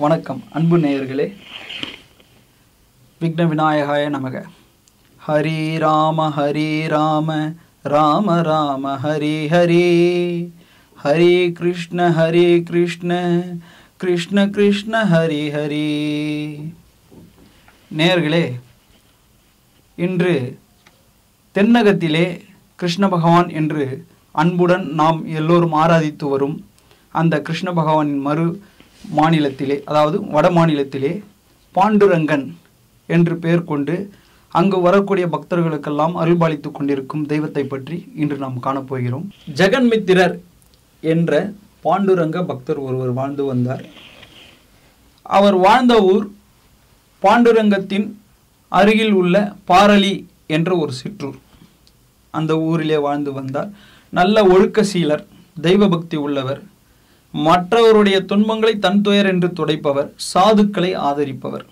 வணக்கம் அன்பு நேயர்களே. விக்ன விநாயகாய நமக. ஹரி ராம ராம ராம ஹரி ஹரி, ஹரி கிருஷ்ண கிருஷ்ண கிருஷ்ண ஹரி ஹரி. நேயர்களே, இன்று தென்னகத்திலே கிருஷ்ண பகவான் என்று அன்புடன் நாம் எல்லோரும் ஆராதித்து வரும் அந்த கிருஷ்ண பகவானின் மறு மாநிலத்திலே, அதாவது வட மாநிலத்திலே பாண்டுரங்கன் என்று பெயர் கொண்டு அங்கு வரக்கூடிய பக்தர்களுக்கெல்லாம் அருள்பாலித்து கொண்டிருக்கும் தெய்வத்தை பற்றி இன்று நாம் காணப்போகிறோம். ஜெகன்மித்திரர் என்ற பாண்டுரங்க பக்தர் ஒருவர் வாழ்ந்து வந்தார். அவர் வாழ்ந்த ஊர் பாண்டுரங்கத்தின் அருகில் உள்ள பாரளி என்ற ஒரு சிற்றூர். அந்த ஊரிலே வாழ்ந்து வந்தார். நல்ல ஒழுக்க சீலர், தெய்வ பக்தி உள்ளவர், மற்றவருடைய துன்பங்களை தன் துயர் என்று துடைப்பவர், சாதுக்களை ஆதரிப்பவர்.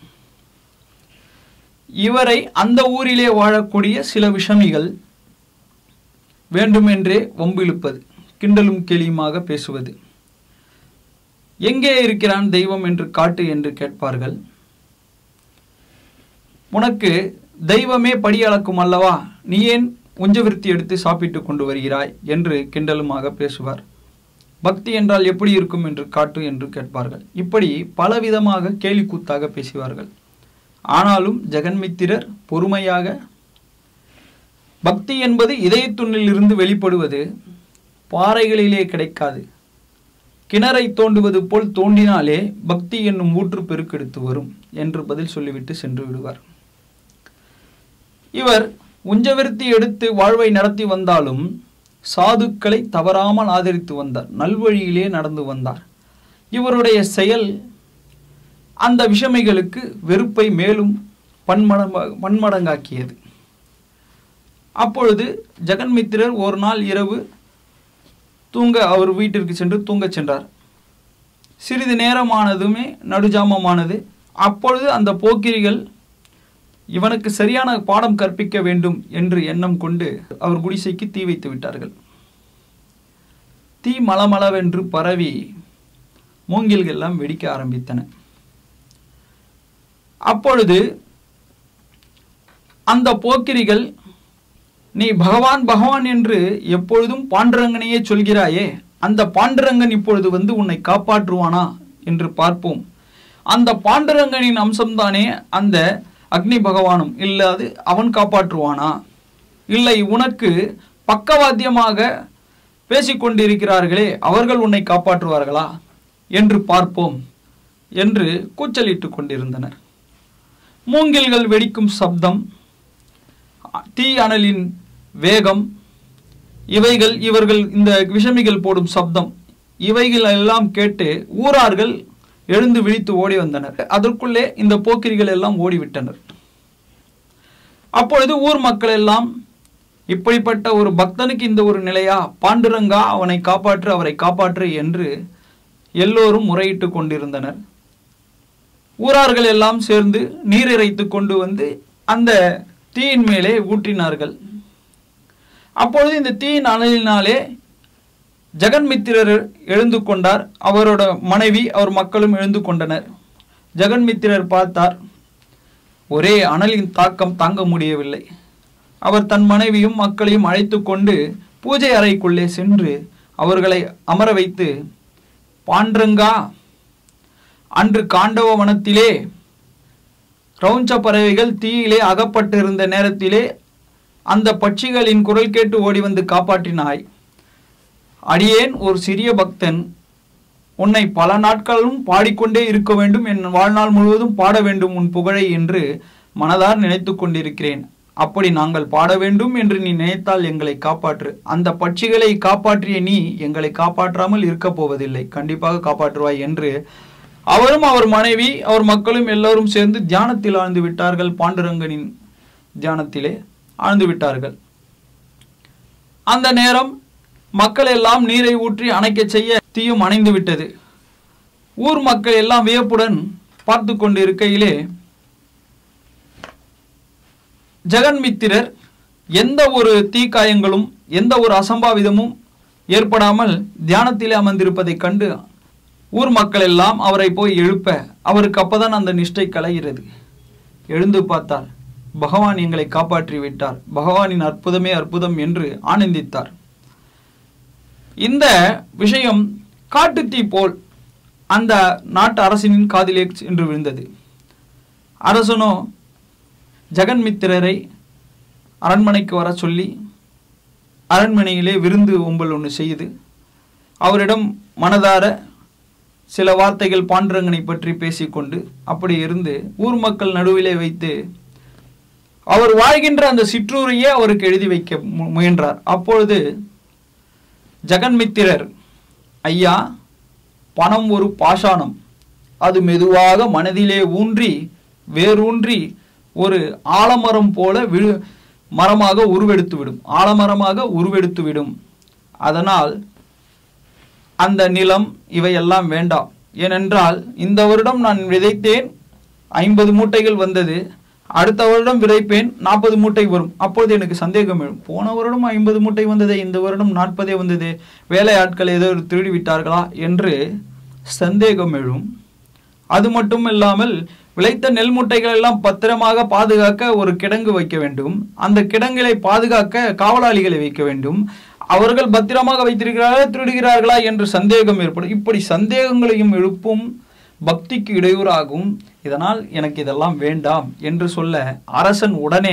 இவரை அந்த ஊரிலே வாழக்கூடிய சில விஷமிகள் வேண்டுமென்றே வம்பிழுப்பது, கிண்டலும் கேலியுமாக பேசுவது. எங்கே இருக்கிறான் தெய்வம் என்று காட்டு என்று கேட்பார்கள். உனக்கு தெய்வமே படி அளக்கும் அல்லவா, நீ ஏன் உஞ்சவிருத்தி எடுத்து சாப்பிட்டு கொண்டு வருகிறாய் என்று கிண்டலுமாக பேசுவார். பக்தி என்றால் எப்படி இருக்கும் என்று காட்டு என்று கேட்பார்கள். இப்படி பலவிதமாக கேலி கூத்தாக பேசுவார்கள். ஆனாலும் ஜெகன்மித்திரர் பொறுமையாக, பக்தி என்பது இதயத்துண்ணில் இருந்து வெளிப்படுவது, பாறைகளிலே கிடைக்காது, கிணறை தோண்டுவது போல் தோண்டினாலே பக்தி என்னும் ஊற்று பெருக்கெடுத்து வரும் என்று பதில் சொல்லிவிட்டு சென்று விடுவார். இவர் உஞ்சவிருத்தி எடுத்து வாழ்வை நடத்தி வந்தாலும் சாதுக்களை தவறாமல் ஆதரித்து வந்தார். நல்வழியிலே நடந்து வந்தார். இவருடைய செயல் அந்த விஷமிகளுக்கு வெறுப்பை மேலும் பன்மடங்காக்கியது. அப்பொழுது ஜெகன்மித்திரர் ஒரு நாள் இரவு அவர் வீட்டிற்கு சென்று தூங்கச் சென்றார். சிறிது நேரமானதுமே நடுஜாமமானது. அப்பொழுது அந்த போக்கிரிகள் இவனுக்கு சரியான பாடம் கற்பிக்க வேண்டும் என்று எண்ணம் கொண்டு அவர் குடிசைக்கு தீ வைத்து விட்டார்கள். தீ மளமளவென்று பரவி மூங்கில்கள் எல்லாம் வெடிக்க ஆரம்பித்தன. அப்பொழுது அந்த போக்கிரிகள், நீ பகவான் பகவான் என்று எப்பொழுதும் பாண்டுரங்கனையே சொல்கிறாயே, அந்த பாண்டுரங்கன் இப்பொழுது வந்து உன்னை காப்பாற்றுவானா என்று பார்ப்போம். அந்த பாண்டுரங்கனின் அம்சம்தானே அந்த அக்னி பகவானும், இல்லாது அவன் காப்பாற்றுவானா, இல்லை உனக்கு பக்கவாத்தியமாக பேசிக்கொண்டிருக்கிறார்களே அவர்கள் உன்னை காப்பாற்றுவார்களா என்று பார்ப்போம் என்று கூச்சலிட்டு கொண்டிருந்தனர். மூங்கில்கள் வெடிக்கும் சப்தம், தீ அனலின் வேகம், இவைகள் இவர்கள் இந்த விஷமிகள் போடும் சப்தம், இவைகள் எல்லாம் கேட்டு ஊரார்கள் எழுந்து விழித்து ஓடி வந்தனர். அதற்குள்ளே இந்த போக்கிரிகள் எல்லாம் ஓடிவிட்டனர். அப்பொழுது ஊர் மக்கள் எல்லாம், இப்படிப்பட்ட ஒரு பக்தனுக்கு இந்த ஒரு நிலையா, பாண்டுரங்கா அவனை காப்பாற்று, அவரை காப்பாற்று என்று எல்லோரும் முறையிட்டு கொண்டிருந்தனர். ஊரார்கள் எல்லாம் சேர்ந்து நீர் இறைத்து கொண்டு வந்து அந்த தீயின் மேலே ஊற்றினார்கள். அப்பொழுது இந்த தீயின் அனலினாலே ஜெகன்மித்திரர் எழுந்து கொண்டார். அவரோட மனைவி, அவர் மக்களும் எழுந்து கொண்டனர். ஜெகன்மித்திரர் பார்த்தார், ஒரே அனலின் தாக்கம் தாங்க முடியவில்லை. அவர் தன் மனைவியும் மக்களையும் அழைத்து கொண்டு பூஜை அறைக்குள்ளே சென்று அவர்களை அமர வைத்து, பாண்டுரங்கா, அன்று காண்டவ வனத்திலே கிரௌஞ்ச பறவைகள் தீயிலே அகப்பட்டிருந்த நேரத்திலே அந்த பட்சிகளின் குரல் கேட்டு ஓடி வந்து காப்பாற்றினாய். அடியேன் ஒரு சிறிய பக்தன், உன்னை பல நாட்களும் பாடிக்கொண்டே இருக்க வேண்டும், என் வாழ்நாள் முழுவதும் பாட வேண்டும் உன் புகழை என்று மனதார் நினைத்து கொண்டிருக்கிறேன். அப்படி நாங்கள் பாட வேண்டும் என்று நீ நினைத்தால் எங்களை காப்பாற்று. அந்த பட்சிகளை காப்பாற்றிய நீ எங்களை காப்பாற்றாமல் இருக்க போவதில்லை, கண்டிப்பாக காப்பாற்றுவாய் என்று அவரும் அவர் மனைவி அவர் மக்களும் எல்லோரும் சேர்ந்து தியானத்தில் ஆழ்ந்து விட்டார்கள். பாண்டுரங்கனின் தியானத்திலே ஆழ்ந்து விட்டார்கள். அந்த நேரம் மக்கள் எல்லாம் நீரை ஊற்றி அணைக்க செய்ய தீயும் அணைந்து விட்டது. ஊர் மக்கள் எல்லாம் வியப்புடன் பார்த்து கொண்டு இருக்கையிலே ஜெகன்மித்திரர் எந்த ஒரு தீக்காயங்களும் எந்த ஒரு அசம்பாவிதமும் ஏற்படாமல் தியானத்திலே அமர்ந்திருப்பதை கண்டு ஊர் மக்கள் எல்லாம் அவரை போய் எழுப்ப அவருக்கு அப்பதான் அந்த நிஷ்டை கலைகிறது. எழுந்து பார்த்தார், பகவான் எங்களை காப்பாற்றி விட்டார், பகவானின் அற்புதமே அற்புதம் என்று ஆனந்தித்தார். இந்த விஷயம் காட்டுத்தீ போல் அந்த நாட்டு அரசனின் காதிலே சென்று விழுந்தது. அரசனோ ஜெகன்மித்திரரை அரண்மனைக்கு வர சொல்லி அரண்மனையிலே விருந்து ஒம்பல் ஒன்று செய்து அவரிடம் மனதார சில வார்த்தைகள் பாண்டுரங்கனை பற்றி பேசிக்கொண்டு அப்படி இருந்து ஊர் மக்கள் நடுவிலே வைத்து அவர் வாழ்கின்ற அந்த சிற்றூரையே அவருக்கு எழுதி வைக்க முயன்றார். அப்பொழுது ஜெகன்மித்திரர், ஐயா, பணம் ஒரு பாஷாணம், அது மெதுவாக மனதிலே ஊன்றி வேரூன்றி ஒரு ஆலமரம் போல மரமாக உருவெடுத்துவிடும், ஆலமரமாக உருவெடுத்துவிடும். அதனால் அந்த நிலம் இவையெல்லாம் வேண்டாம். ஏனென்றால் இந்த வருடம் நான் விதைத்தேன், 50 மூட்டைகள் வந்தது, அடுத்த வருடம் விதைப்பேன், 40 மூட்டை வரும். அப்பொழுது எனக்கு சந்தேகம் எழும், போன வருடம் 50 மூட்டை வந்ததே, இந்த வருடம் 40 வந்ததே, வேலை ஆட்கள் ஏதோ திருடி விட்டார்களா என்று சந்தேகம் எழும். அது மட்டும் இல்லாமல் விளைத்த நெல் மூட்டைகள் எல்லாம் பத்திரமாக பாதுகாக்க ஒரு கிடங்கு வைக்க வேண்டும், அந்த கிடங்களை பாதுகாக்க காவலாளிகளை வைக்க வேண்டும். அவர்கள் பத்திரமாக வைத்திருக்கிறார்களா திருடுகிறார்களா என்று சந்தேகம் ஏற்படும். இப்படி சந்தேகங்களையும் எழுப்பும், பக்திக்கு இடையூறாகும். இதனால் எனக்கு இதெல்லாம் வேண்டாம் என்று சொல்ல அரசன் உடனே,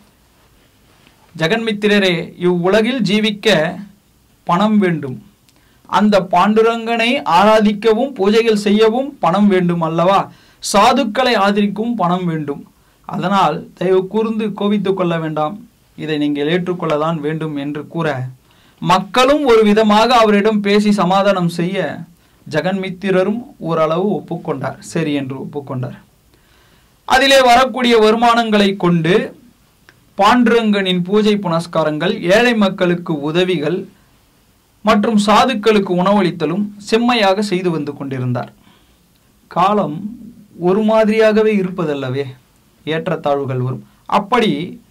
ஜெகன்மித்திரரே, இவ்வுலகில் ஜீவிக்க பணம் வேண்டும், அந்த பாண்டுரங்கனை ஆராதிக்கவும் பூஜைகள் செய்யவும் பணம் வேண்டும் அல்லவா, சாதுக்களை ஆதரிக்கவும் பணம் வேண்டும். அதனால் தயவு கூர்ந்து கோபித்துக் கொள்ள வேண்டாம், இதை நீங்கள் ஏற்றுக்கொள்ளதான் வேண்டும் என்று கூற, மக்களும் ஒரு விதமாக அவரிடம் பேசி சமாதானம் செய்ய ஜெகன்மித்திரரும் ஓரளவு ஒப்புக்கொண்டார். சரி என்று ஒப்புக்கொண்டார். அதிலே வரக்கூடிய வருமானங்களை கொண்டு பாண்டுரங்கனின் பூஜை புனஸ்காரங்கள், ஏழை மக்களுக்கு உதவிகள் மற்றும் சாதுக்களுக்கு உணவளித்தலும் செம்மையாக செய்து வந்து கொண்டிருந்தார். காலம் ஒரு மாதிரியாகவே இருப்பதல்லவே, ஏற்றத்தாழ்வுகள் வரும். அப்படி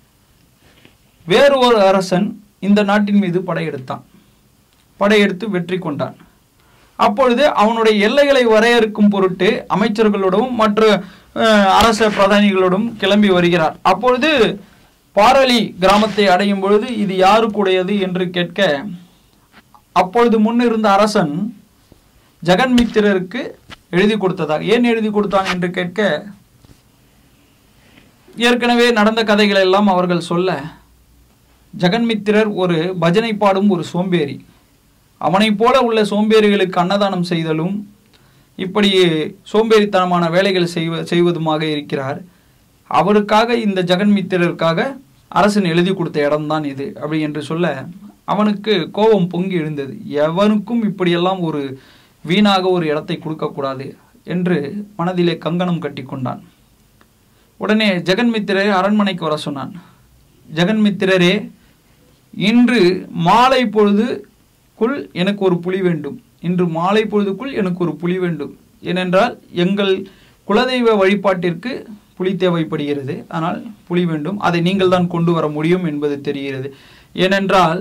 வேறு ஒரு அரசன் இந்த நாட்டின் மீது படையெடுத்தான், படையெடுத்து வெற்றி கொண்டான். அப்பொழுது அவனுடைய எல்லைகளை வரையறுக்கும் பொருட்டு அமைச்சர்களோடும் மற்ற அரச பிரதானிகளோடும் கிளம்பி வருகிறார். அப்பொழுது பாரளி கிராமத்தை அடையும் பொழுது இது யாருக்குடையது என்று கேட்க, அப்பொழுது முன்னிருந்த அரசன் ஜெகன்மித்திரருக்கு எழுதி கொடுத்ததாக. ஏன் எழுதி கொடுத்தான் என்று கேட்க, ஏற்கனவே நடந்த கதைகள் எல்லாம் அவர்கள் சொல்ல, ஜெகன்மித்திரர் ஒரு பஜனை பாடும் ஒரு சோம்பேறி, அவனை போல உள்ள சோம்பேறிகளுக்கு அன்னதானம் செய்தலும் இப்படி சோம்பேறித்தனமான வேலைகள் செய்வதுமாக இருக்கிறார். அவருக்காக, இந்த ஜெகன்மித்திரருக்காக அரசன் எழுதி கொடுத்த இடம்தான் இது அப்படி என்று சொல்ல, அவனுக்கு கோபம் பொங்கி எழுந்தது. எவனுக்கும் இப்படியெல்லாம் ஒரு வீணாக ஒரு இடத்தை கொடுக்கக்கூடாது என்று மனதிலே கங்கணம் கட்டி கொண்டான். உடனே ஜெகன்மித்திரரை அரண்மனைக்கு வர சொன்னான். ஜெகன்மித்திரரே, இன்று மாலை பொழுதுக்குள் எனக்கு ஒரு புலி வேண்டும், இன்று மாலை பொழுதுக்குள் எனக்கு ஒரு புலி வேண்டும். ஏனென்றால் எங்கள் குலதெய்வ வழிபாட்டிற்கு புலி தேவைப்படுகிறது, ஆனால் புலி வேண்டும், அதை நீங்கள் தான் கொண்டு வர முடியும் என்பது தெரிகிறது. ஏனென்றால்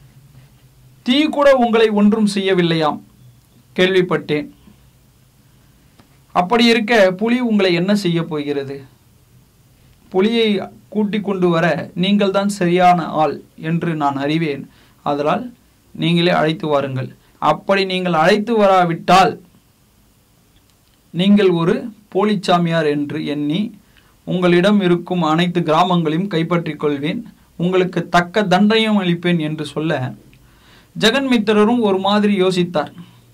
தீ கூட உங்களை ஒன்றும் செய்யவில்லையாம், கேள்விப்பட்டேன். அப்படி இருக்க புலி உங்களை என்ன செய்ய போகிறது? புலியை கூட்டி கொண்டு வர நீங்கள் தான் சரியான ஆள் என்று நான் அறிவேன். அதனால் நீங்களே அழைத்து வாருங்கள். அப்படி நீங்கள் அழைத்து வராவிட்டால் நீங்கள் ஒரு போலிச்சாமியார் என்று எண்ணி உங்களிடம் இருக்கும் அனைத்து கிராமங்களையும் கைப்பற்றிக் கொள்வேன், உங்களுக்கு தக்க தண்டனையும் அளிப்பேன் என்று சொல்ல, ஜெகன்மித்திரரும் ஒரு மாதிரி யோசித்தார்.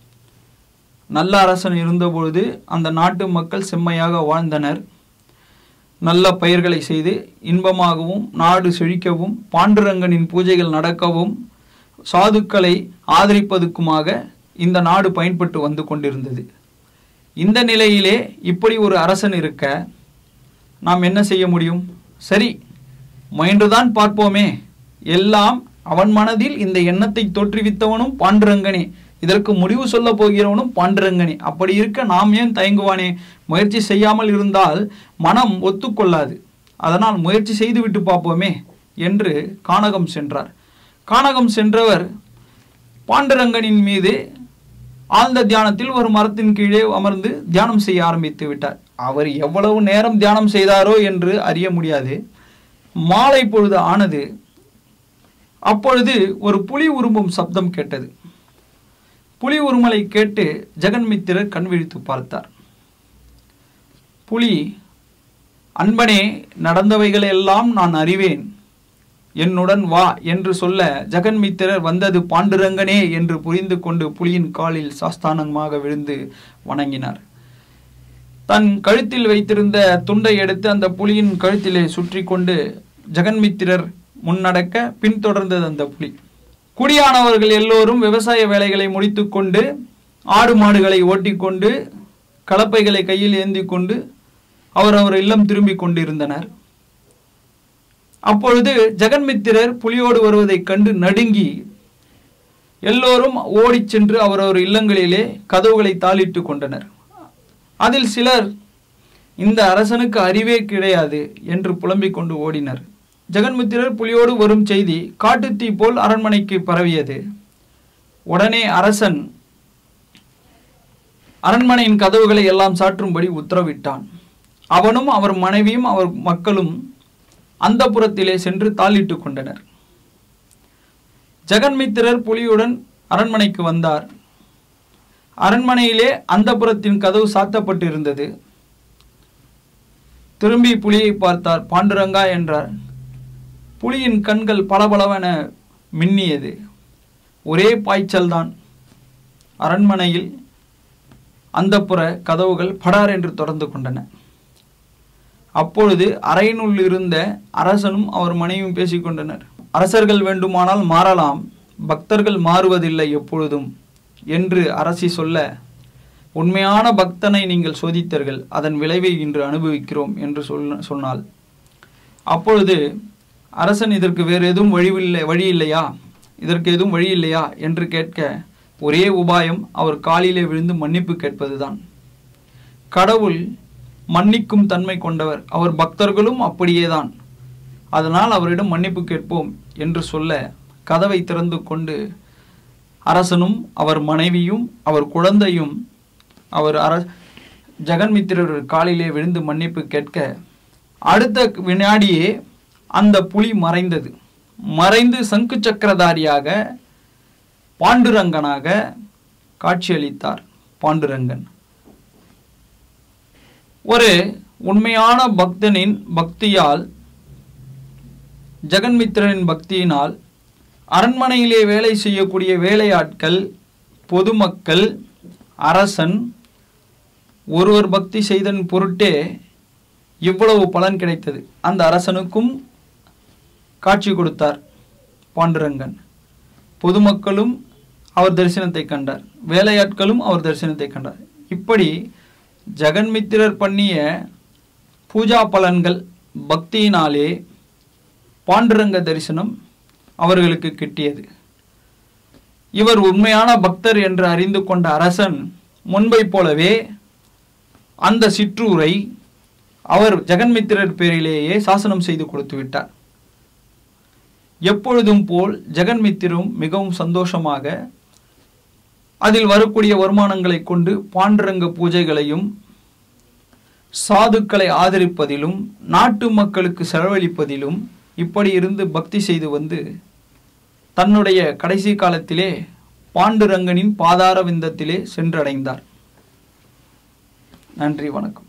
நல்ல அரசன் இருந்தபொழுது அந்த நாட்டு மக்கள் செம்மையாக வாழ்ந்தனர், நல்ல பயிர்களை செய்து இன்பமாகவும் நாடு செழிக்கவும் பாண்டுரங்கனின் பூஜைகள் நடக்கவும் சாதுக்களை ஆதரிப்பதற்குமாக இந்த நாடு பயன்பட்டு வந்து கொண்டிருந்தது. இந்த நிலையிலே இப்படி ஒரு அரசன் இருக்க நாம் என்ன செய்ய முடியும்? சரி, முயன்றுதான் பார்ப்போமே. எல்லாம் அவன் மனதில் இந்த எண்ணத்தை தோற்றுவித்தவனும் பாண்டுரங்கனே, இதற்கு முடிவு சொல்ல போகிறவனும் பாண்டுரங்கனே. அப்படி இருக்க நாம் ஏன் தயங்குவானே? முயற்சி செய்யாமல் இருந்தால் மனம் ஒத்துக்கொள்ளாது, அதனால் முயற்சி செய்துவிட்டு பார்ப்போமே என்று கானகம் சென்றார். கானகம் சென்றவர் பாண்டுரங்கனின் மீது ஆழ்ந்த தியானத்தில் ஒரு மரத்தின் கீழே அமர்ந்து தியானம் செய்ய ஆரம்பித்து விட்டார். அவர் எவ்வளவு நேரம் தியானம் செய்தாரோ என்று அறிய முடியாது. மாலை பொழுது ஆனது. அப்பொழுது ஒரு புலி உருமும் சப்தம் கேட்டது. புலி உருமலை கேட்டு ஜெகன்மித்திரர் கண் விழித்து பார்த்தார். புலி, அன்பனே, நடந்தவைகளெல்லாம் நான் அறிவேன், என்னுடன் வா என்று சொல்ல ஜெகன்மித்திரர் வந்தது பாண்டுரங்கனே என்று புரிந்து கொண்டு புலியின் காலில் சாஸ்தானமாக விழுந்து வணங்கினார். தன் கழுத்தில் வைத்திருந்த துண்டை எடுத்து அந்த புலியின் கழுத்திலே சுற்றி கொண்டு ஜெகன்மித்திரர் முன்னடக்க பின்தொடர்ந்தது அந்த புலி. குடியானவர்கள் எல்லோரும் விவசாய வேலைகளை முடித்து கொண்டு ஆடு மாடுகளை ஓட்டிக்கொண்டு கலப்பைகளை கையில் ஏந்தி கொண்டு அவர் இல்லம் திரும்பி கொண்டிருந்தனர். அப்பொழுது ஜெகன்மித்திரர் புலியோடு வருவதைக் கண்டு நடுங்கி எல்லோரும் ஓடிச் சென்று அவரவர் இல்லங்களிலே கதவுகளை தாளிட்டு கொண்டனர். அதில் சிலர் இந்த அரசனுக்கு அறிவே கிடையாது என்று புலம்பிக் கொண்டு ஓடினர். ஜெகன்மித்திரர் புலியோடு வரும் செய்தி காட்டுத்தீ போல் அரண்மனைக்கு பரவியது. உடனே அரசன் அரண்மனையின் கதவுகளை எல்லாம் சாற்றும்படி உத்தரவிட்டான். அவனும் அவர் மனைவியும் அவர் மக்களும் அந்தப்புறத்திலே சென்று தாளிட்டு கொண்டனர். ஜெகன்மித்திரர் புலியுடன் அரண்மனைக்கு வந்தார். அரண்மனையிலே அந்தப்புறத்தின் கதவு சாத்தப்பட்டு இருந்தது. திரும்பி புலியை பார்த்தார். பாண்டுரங்கா என்றார். புலியின் கண்கள் பளபளவென மின்னியது. ஒரே பாய்ச்சல் தான். அரண்மனையில் அந்தப்புற கதவுகள் படார் என்று தொடர்ந்து கொண்டன. அப்பொழுது அறையினுள் இருந்த அரசனும் அவர் மனைவியும் பேசிக்கொண்டனர். அரசர்கள் வேண்டுமானால் மாறலாம், பக்தர்கள் மாறுவதில்லை எப்பொழுதும் என்று அரசி சொல்ல, உண்மையான பக்தனை நீங்கள் சோதித்தீர்கள், அதன் விளைவை இன்று அனுபவிக்கிறோம் என்று சொன்னாள். அப்பொழுது அரசன், இதற்கு வேறு எதுவும் வழி இல்லையா, இதற்கு எதுவும் வழி இல்லையா என்று கேட்க, ஒரே உபாயம் அவர் காலிலே விழுந்து மன்னிப்பு கேட்பதுதான். கடவுள் மன்னிக்கும் தன்மை கொண்டவர், அவர் பக்தர்களும் அப்படியேதான், அதனால் அவரிடம் மன்னிப்பு கேட்போம் என்று சொல்ல, கதவை திறந்து கொண்டு அரசனும் அவர் மனைவியும் அவர் குழந்தையும் அவர் ஜெகன்மித்திரர் காலிலே விழுந்து மன்னிப்பு கேட்க, அடுத்த வினாடியே அந்த புலி மறைந்தது. மறைந்து சங்கு சக்கரதாரியாக பாண்டுரங்கனாக காட்சியளித்தார். பாண்டுரங்கன் ஒரு உண்மையான பக்தனின் பக்தியால், ஜெகன்மித்திரனின் பக்தியினால் அரண்மனையிலே வேலை செய்யக்கூடிய வேலையாட்கள், பொதுமக்கள், அரசன் ஒருவர் பக்தி செய்தன் பொருட்டே இவ்வளவு பலன் கிடைத்தது. அந்த அரசனுக்கும் காட்சி கொடுத்தார் பாண்டுரங்கன். பொதுமக்களும் அவர் தரிசனத்தை கண்டார், வேலையாட்களும் அவர் தரிசனத்தை கண்டார். இப்படி ஜெகன்மித்திரர் பண்ணிய பூஜா பலன்கள் பக்தியினாலே பாண்டுரங்க தரிசனம் அவர்களுக்கு கிட்டியது. இவர் உண்மையான பக்தர் என்று அறிந்து கொண்ட அரசன் முன்பை போலவே அந்த சிற்றூரை அவர் ஜெகன்மித்திரர் பேரிலேயே சாசனம் செய்து கொடுத்து விட்டார். எப்பொழுதும் போல் ஜெகன்மித்திரும் மிகவும் சந்தோஷமாக அதில் வரக்கூடிய வருமானங்களை கொண்டு பாண்டுரங்க பூஜைகளையும் சாதுக்களை ஆதரிப்பதிலும் நாட்டு மக்களுக்கு செலவழிப்பதிலும் இப்படி இருந்து பக்தி செய்து வந்து தன்னுடைய கடைசி காலத்திலே பாண்டுரங்கனின் பாதார விந்தத்திலே சென்றடைந்தார். நன்றி, வணக்கம்.